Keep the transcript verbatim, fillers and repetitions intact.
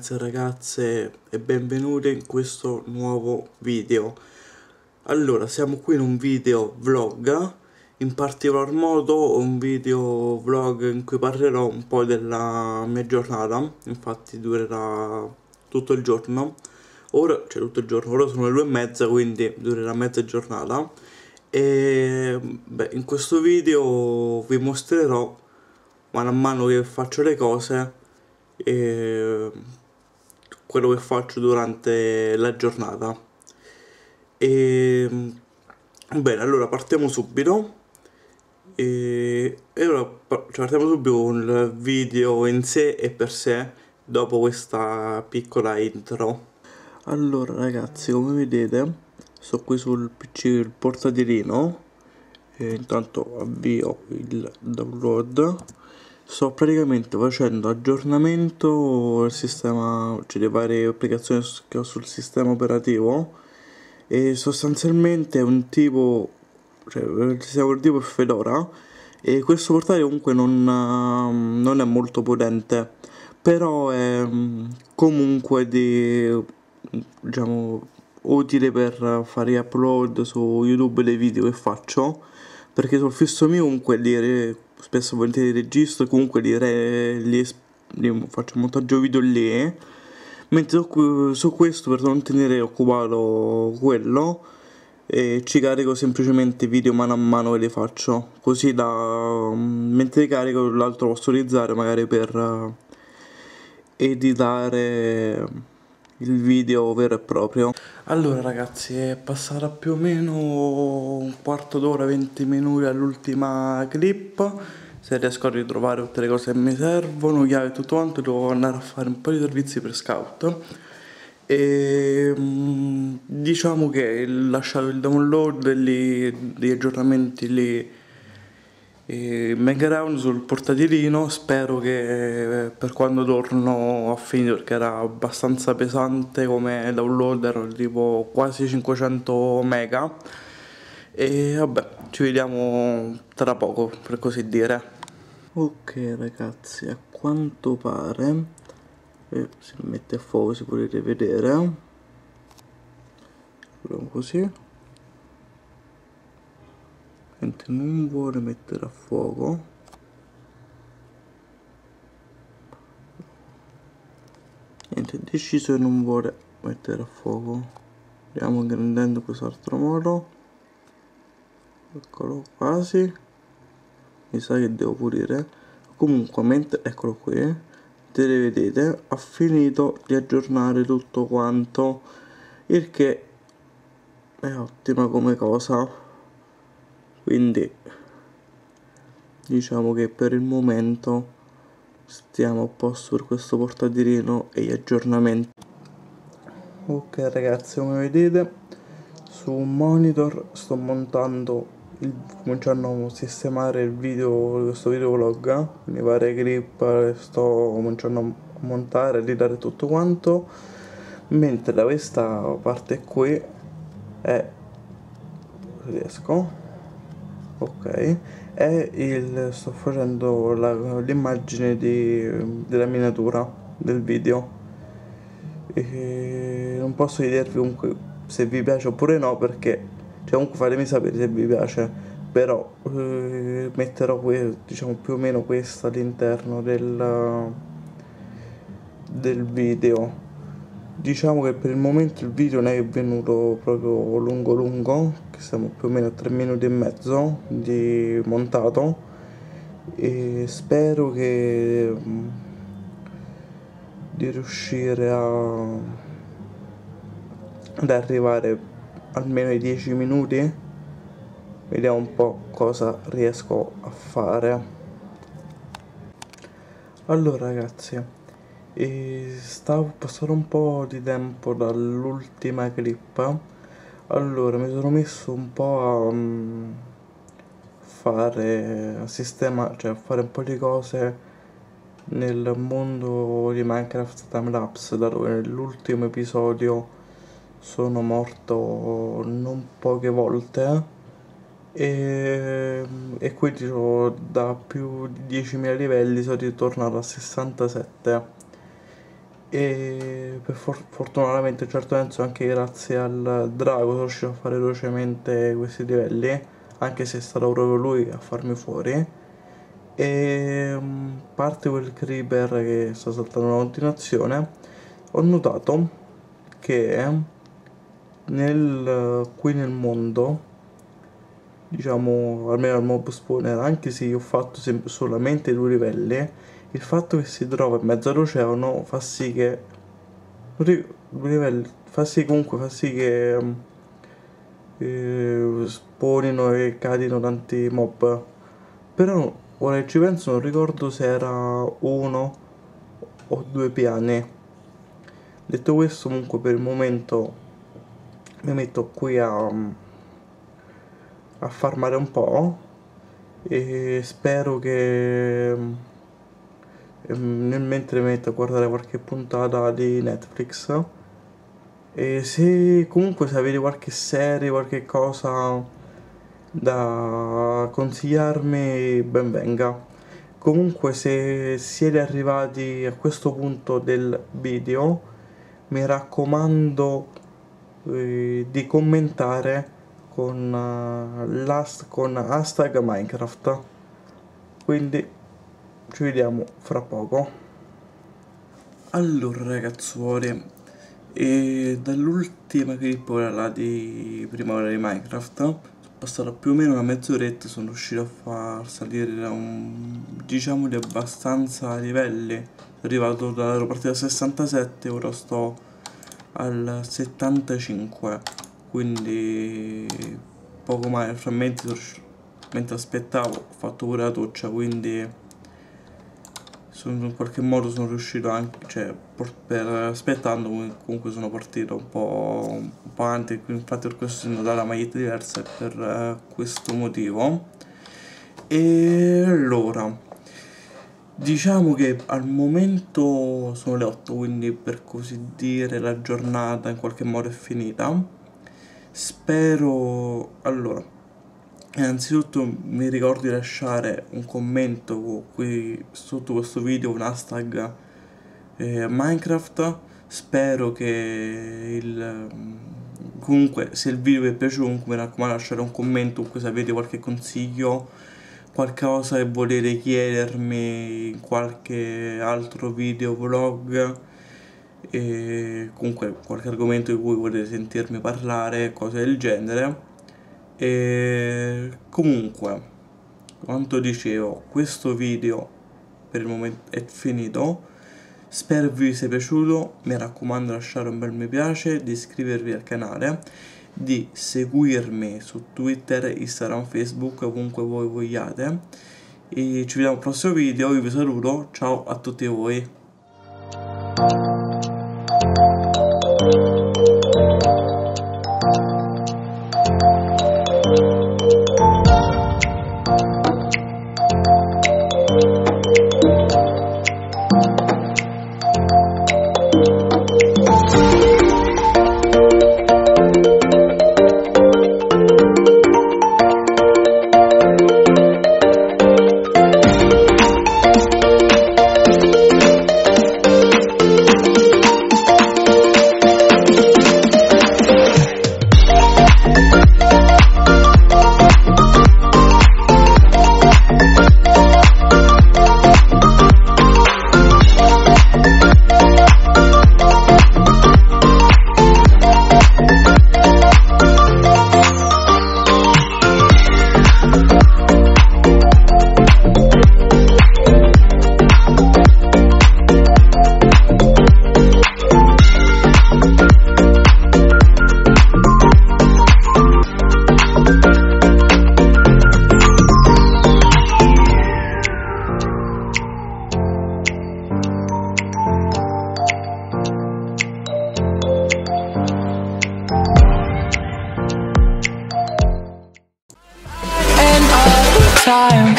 ragazzi e ragazze e benvenuti in questo nuovo video. Allora, siamo qui in un video vlog, in particolar modo un video vlog in cui parlerò un po' della mia giornata. Infatti durerà tutto il giorno. Ora, cioè tutto il giorno, ora sono le due e mezza, quindi durerà mezza giornata. E beh, in questo video vi mostrerò mano a mano che faccio le cose e quello che faccio durante la giornata. E bene, allora partiamo subito. E, e ora par- cioè, partiamo subito con il video in sé e per sé, dopo questa piccola intro. Allora ragazzi, come vedete, sto qui sul P C, il portatilino, e intanto avvio il download. Sto praticamente facendo aggiornamento del sistema, cioè le varie applicazioni che ho sul sistema operativo, e sostanzialmente è un tipo, cioè il sistema operativo è Fedora, e questo portatile comunque non, non è molto potente, però è mm, comunque di, diciamo, utile per fare upload su YouTube dei video che faccio, perché sul fisso mio comunque li re- spesso e volentieri registro, comunque li, re- li, es- li faccio montaggio video lì, mentre su, su questo, per non tenere occupato quello, e ci carico semplicemente video mano a mano che li faccio, così da mentre li carico l'altro posso utilizzare magari per uh, editare il video vero e proprio. Allora ragazzi, è passata più o meno un quarto d'ora, venti minuti all'ultima clip. Se riesco a ritrovare tutte le cose che mi servono, chiave e tutto quanto, devo andare a fare un po' di servizi per scout. E mm, diciamo che ho lasciato il download lì, degli aggiornamenti lì in background sul portatilino. Spero che per quando torno a finire, perché era abbastanza pesante come download, erano tipo quasi cinquecento mega. E vabbè, ci vediamo tra poco, per così dire. Ok ragazzi, a quanto pare, e se lo mette a fuoco si potete vedere, proviamo così, mentre non vuole mettere a fuoco. Niente, deciso che non vuole mettere a fuoco. Andiamo ingrandendo quest'altro modo. Eccolo, quasi. Mi sa che devo pulire. Comunque, mentre, eccolo qui, te le vedete, ha finito di aggiornare tutto quanto, il che è ottima come cosa. Quindi diciamo che per il momento stiamo a posto per questo portatilino e gli aggiornamenti. Ok ragazzi, come vedete su un monitor sto montando il, cominciando a sistemare il video, questo video vlog, le varie clip sto cominciando a montare, a ridare tutto quanto, mentre da questa parte qui è, riesco, ok, è il, sto facendo l'immagine della miniatura del video. E non posso dirvi comunque se vi piace oppure no, perché cioè comunque fatemi sapere se vi piace, però eh, metterò que- diciamo più o meno questo all'interno del, del video. Diciamo che per il momento il video non è venuto proprio lungo lungo, che siamo più o meno a tre minuti e mezzo di montato, e spero che di riuscire a ad arrivare almeno ai dieci minuti. Vediamo un po' cosa riesco a fare. Allora ragazzi, e stavo passando un po' di tempo dall'ultima clip. Allora mi sono messo un po' a um, fare a sistema, cioè a fare un po' di cose nel mondo di Minecraft Timelapse, da dove nell'ultimo episodio sono morto non poche volte, e, e quindi sono, da più di diecimila livelli sono ritornato a sessantasette, e per for fortunatamente certo senso anche grazie al drago sono riuscito a fare velocemente questi livelli, anche se è stato proprio lui a farmi fuori. E parte quel creeper che sta saltando una continuazione, ho notato che nel, qui nel mondo, diciamo almeno al mob spawner, anche se io ho fatto solamente due livelli, il fatto che si trova in mezzo all'oceano fa sì che due livelli fa sì comunque fa sì che eh, spawnino e cadino tanti mob. Però ora che ci penso non ricordo se era uno o due piani. Detto questo, comunque per il momento mi metto qui a, a farmare un po' e spero che nel mentre mi metto a guardare qualche puntata di Netflix, e se comunque se avete qualche serie, qualche cosa da consigliarmi, ben venga. Comunque se siete arrivati a questo punto del video, mi raccomando eh, di commentare con, uh, last, con hashtag Minecraft. Quindi ci vediamo fra poco. Allora ragazzuoli, e dall'ultima clip là di prima ora di Minecraft sono passato più o meno una mezz'oretta, sono riuscito a far salire da un, diciamo di abbastanza livelli. Sono arrivato da, ero partito da sessantasette, ora sto al settantacinque, quindi poco male. Frammenti, mentre aspettavo ho fatto pure la doccia, quindi sono, in qualche modo sono riuscito anche, cioè per aspettando comunque sono partito un po', un po' avanti, infatti per questo sono data la maglietta diversa per uh, questo motivo. E allora diciamo che al momento sono le otto, quindi per così dire la giornata in qualche modo è finita. Spero, allora innanzitutto mi ricordo di lasciare un commento qui sotto questo video, un hashtag eh, Minecraft. Spero che il comunque se il video vi è piaciuto, comunque mi raccomando lasciare un commento, comunque se avete qualche consiglio, qualcosa che volete chiedermi in qualche altro video vlog, e comunque qualche argomento di cui volete sentirmi parlare, cose del genere. E comunque, quanto dicevo, questo video per il momento è finito. Spero vi sia piaciuto, mi raccomando lasciare un bel mi piace, di iscrivervi al canale, di seguirmi su Twitter, Instagram, Facebook, ovunque voi vogliate. E ci vediamo al prossimo video, io vi saluto, ciao a tutti voi. time